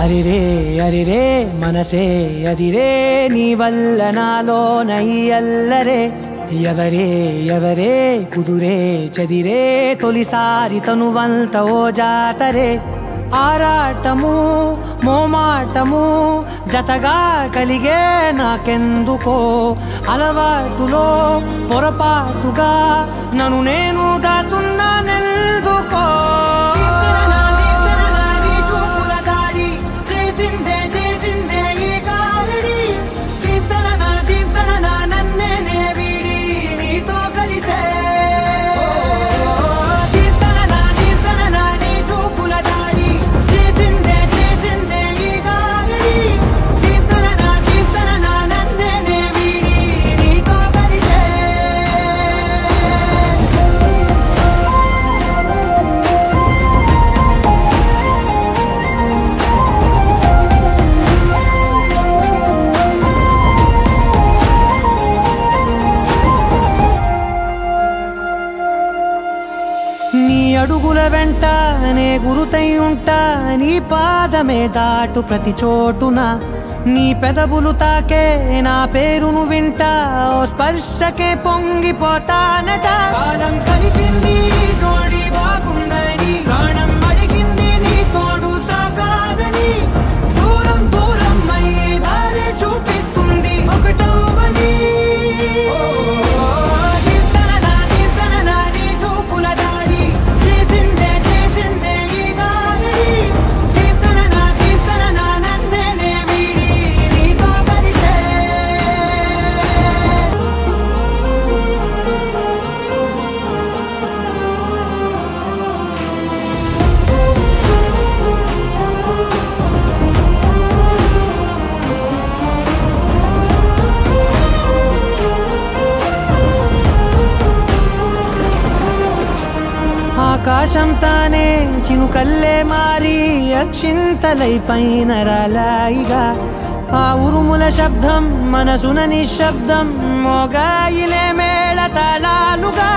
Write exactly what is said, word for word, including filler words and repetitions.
అరిరే అరిరే మనసే అరిరే నీ వల్ల నాలోన ఈ అల్లరే ఎవరే ఎవరే కుదురే చెదిరే తొలిసారి తనువంత ఓ జాతరే ఆరాటము మోమాటము జతగా కలిగే నాకెందుకో అలవాటులో పొరపాటుగా నన్ను నేను దాచున్నానెందుకో నీ అడుగుల వెంట నే గురుతై ఉంటా నీ పాదమే దాటు ప్రతి చోటున నీ పెదవులు తాకే నా పేరును వింటా ఓ స్పర్శకే పొంగిపోతానట కాలం కలిపింది జోడి బాగుందని ప్రాణం అడిగింది నీ తోడు సాగాలని దూరం దూరం అయ్యే దారి చూపిస్తుంది ఒకటవని ఆకాశం తానే చినుకల్లే మారి అక్షింతలై పైన రాలాయిగా ఆ ఉరుముల శబ్దం మనసున నిశ్శబ్దం మోగాయిలే మేళ తాళాలుగా